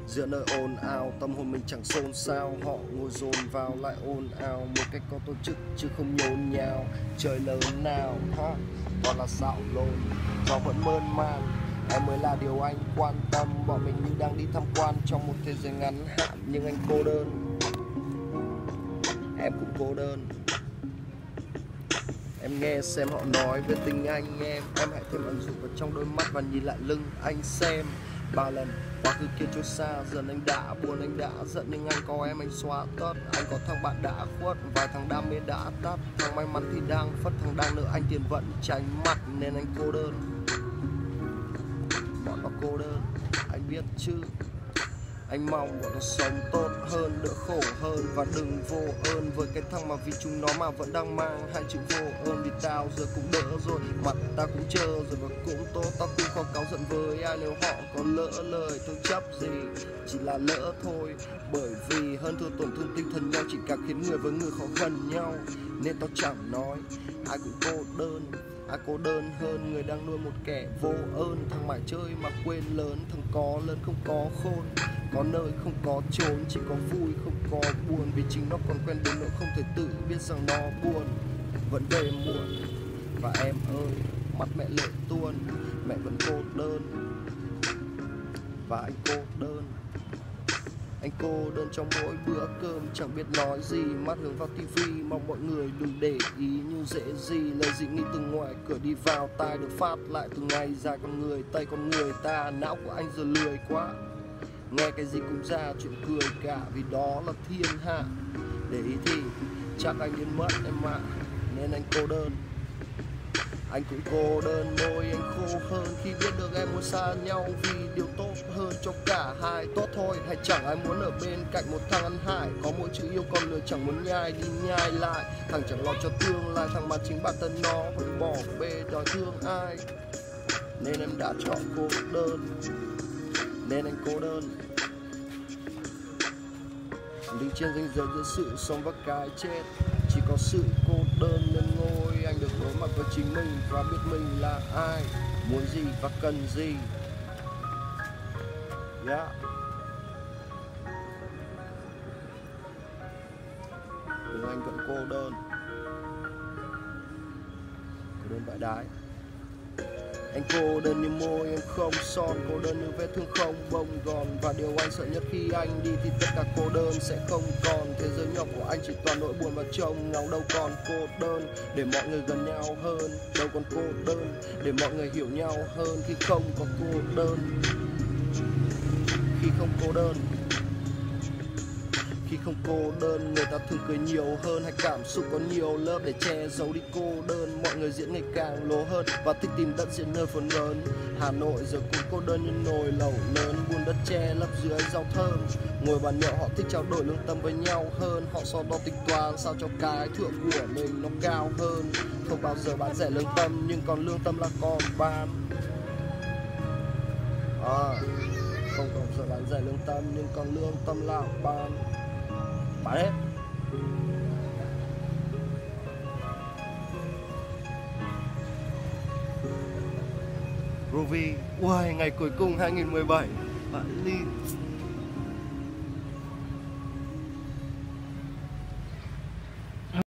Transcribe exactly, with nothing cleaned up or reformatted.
Giữa nơi ồn ào tâm hồn mình chẳng xôn xao, họ ngồi dồn vào lại ồn ào một cách có tổ chức chứ không nhốn nháo. Trời lớn nào ha, toàn là xạo lộn, gió vẫn mơn man, em mới là điều anh quan tâm. Bọn mình như đang đi tham quan trong một thế giới ngắn hạn, nhưng anh cô đơn, em cũng cô đơn. Em nghe xem họ nói về tình anh em, em hãy thêm ẩn dụ vào trong đôi mắt và nhìn lại lưng anh xem. Bao lần quá khứ kia trôi xa, dần anh đã buồn, anh đã giận, nhưng anh có em anh xóa tất. Anh có thằng bạn đã khuất, vài thằng đam mê đã tắt, thằng may mắn thì đang phất, thằng đang nợ anh tiền vẫn tránh mặt, nên anh cô đơn. Bọn nó cô đơn, anh biết chứ. Anh mong bọn nó sống tốt hơn, đỡ khổ hơn, và đừng vô ơn với cái thằng mà vì chúng nó mà vẫn đang mang hai chữ vô ơn. Vì tao giờ cũng đỡ rồi, mặt tao cũng trơ rồi và cũng tốt. Tao cũng không cáu giận với ai nếu họ có lỡ lời, tôi chấp gì chỉ là lỡ thôi. Bởi vì hơn thua tổn thương tinh thần nhau chỉ càng khiến người với người khó gần nhau, nên tao chẳng nói. Ai cũng cô đơn, ai cô đơn hơn người đang nuôi một kẻ vô ơn. Thằng mải chơi mà quên lớn, thằng có lớn không có khôn, có nơi không có trốn, chỉ có vui không có buồn. Vì chính nó còn quen đến nỗi không thể tự biết rằng nó buồn. Vẫn về muộn và em ơi, mắt mẹ lệ tuôn, mẹ vẫn cô đơn và anh cô đơn. Anh cô đơn trong mỗi bữa cơm, chẳng biết nói gì, mắt hướng vào tivi, mong mọi người đừng để ý như dễ gì. Lời dị nghị từ ngoài cửa đi vào tai được phát lại từ ngày dài con người Tây con người ta. Não của anh giờ lười quá, nghe cái gì cũng ra chuyện cười cả, vì đó là thiên hạ. Để ý thì chắc anh điên mất em ạ, nên anh cô đơn. Anh cũng cô đơn, môi anh khô hơn khi biết được em muốn xa nhau, vì điều tốt hơn cho cả hai. Tốt thôi hay chẳng ai muốn ở bên cạnh một thằng ăn hại, có mỗi chữ yêu con lừa chẳng muốn nhai đi nhai lại. Thằng chẳng lo cho tương lai, thằng mà chính bản thân nó vẫn bỏ bê đòi thương ai. Nên em đã chọn cô đơn, nên anh cô đơn. Đứng trên ranh giới giữa sự sống và cái chết, chỉ có sự cô đơn lên ngôi. Anh được đối mặt với chính mình và biết mình là ai, muốn gì và cần gì. Yeah. Nhưng anh vẫn cô đơn, cô đơn vãi đái. Anh cô đơn như môi anh không son, cô đơn như vết thương không bông gòn. Và điều anh sợ nhất khi anh đi thì tất cả cô đơn sẽ không còn. Thế giới nhỏ của anh chỉ toàn nỗi buồn và trông ngóng, đâu còn cô đơn để mọi người gần nhau hơn, đâu còn cô đơn để mọi người hiểu nhau hơn. Khi không có cô đơn, khi không cô đơn, khi không cô đơn, người ta thường cười nhiều hơn, hay cảm xúc có nhiều lớp để che giấu đi cô đơn. Mọi người diễn ngày càng lố hơn và thích tìm đất diễn nơi phần lớn. Hà Nội giờ cũng cô đơn như nồi lẩu lớn, buôn đất che lấp dưới rau thơm. Ngồi bàn nhậu họ thích trao đổi lương tâm với nhau hơn, họ so đo tính toán sao cho cái thượng của mình nó cao hơn. Không bao giờ bán rẻ lương tâm, nhưng còn lương tâm là còn bán. À, không bao giờ bán rẻ lương tâm, nhưng còn lương tâm là bán. Bán hết. Groovy. Ui, ngày cuối cùng hai nghìn mười bảy. Bạn Ly